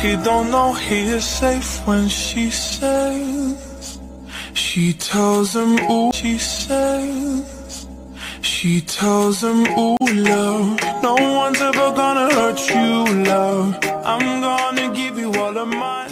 he don't know he is safe when she says, she tells him, ooh, she says, she tells him, ooh, love, no one's ever gonna hurt you, love. I'm gonna give you all of mine.